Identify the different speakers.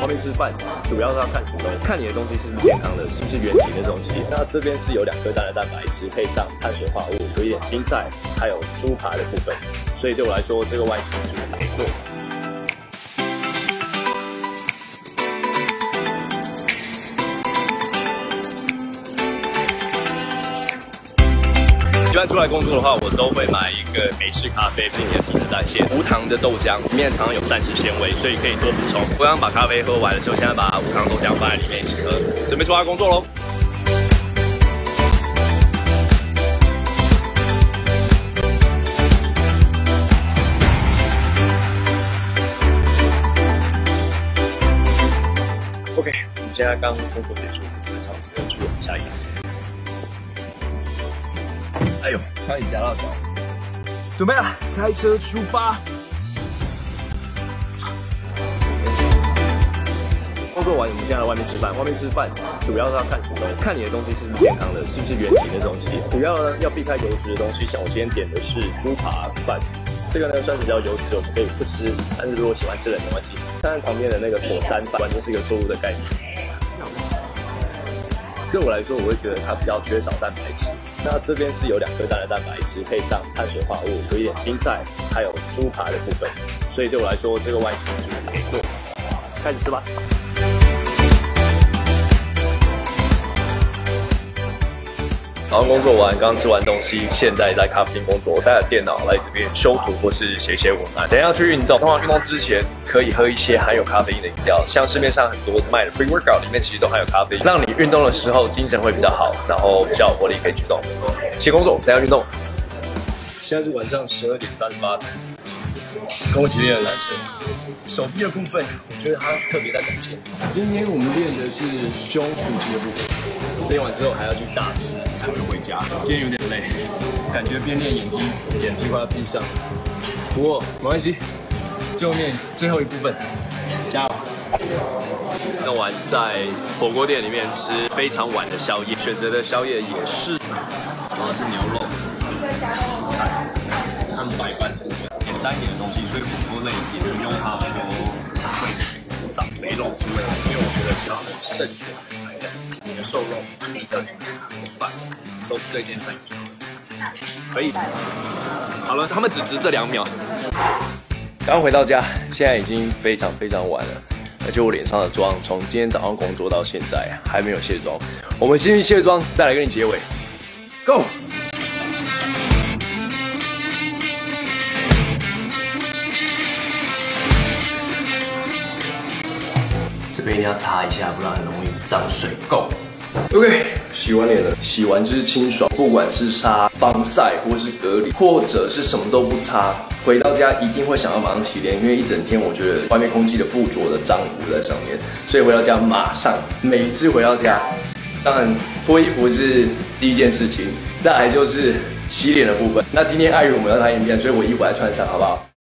Speaker 1: 外面吃饭，主要是要看什么东西？看你的东西是不是健康的，是不是原型的东西。那这边是有2颗蛋的蛋白质，配上碳水化合物，有一点青菜，还有猪扒的部分。所以对我来说，这个外食组还不错。 一般出来工作的话，我都会买一个美式咖啡，促进你的新陈代谢。无糖的豆浆里面常常有膳食纤维，所以可以多补充。我刚刚把咖啡喝完了之后，现在把无糖豆浆放在里面一起喝，准备出发工作喽。 OK， 我们现在刚工作结束，基本上只能出往下一站。哎呦，差点夹到脚。准备了，开车出发。工作完，我们现在来外面吃饭。外面吃饭主要是要看什么东西？看你的东西是不是健康的，是不是原型的东西。主要呢要避开油脂的东西，像我今天点的是猪扒饭。 这个呢算是比较油脂，我们可以不吃，但是如果喜欢吃的没关系。看看旁边的那个火山饭，完全是一个错误的概念。对我来说，我会觉得它比较缺少蛋白质。那这边是有2颗蛋的蛋白质，配上碳水化合物，有一点青菜，还有猪扒的部分。所以对我来说，这个外食组还不错。开始吃吧。 早上工作完，刚吃完东西，现在在咖啡厅工作。我带了电脑来这边修图或是写文案。等一下去运动，通常运动之前可以喝一些含有咖啡因的饮料，像市面上很多卖的 pre-workout 里面其实都含有咖啡因，让你运动的时候精神会比较好，然后比较有活力可以去做。先工作，等一下运动。现在是晚上12点38分，跟我一起练的男生，手臂的部分，我觉得他特别在展现。今天我们练的是胸腹肌的部分。 练完之后还要去大吃才会回家，今天有点累，感觉边练眼睛快要闭上，不过没关系，最后面最后一部分加油。那晚在火锅店里面吃非常晚的宵夜，选择的宵夜也是，主要是牛肉、蔬菜，他们白饭简单一点的东西，所以火锅类也不用怕说会长肥肉之类的，因为我觉得只要很慎选材料。 你的瘦肉、蔬菜、饭都是对健身有效的，可以。好了，他们只值这2秒。刚回到家，现在已经非常晚了，而且我脸上的妆从今天早上工作到现在还没有卸妆。我们先去卸妆，再来跟你结尾。Go！ 这边一定要擦一下，不然很容易长水垢。OK， 洗完脸了，洗完就是清爽，不管是擦防晒，或是隔离，或者是什么都不擦，回到家一定会想要马上洗脸，因为一整天我觉得外面空气的附着的脏污在上面，所以回到家马上，每次回到家，当然脱衣服是第一件事情，再来就是洗脸的部分。那今天碍于我们要拍影片，所以我衣服还穿上，好不好？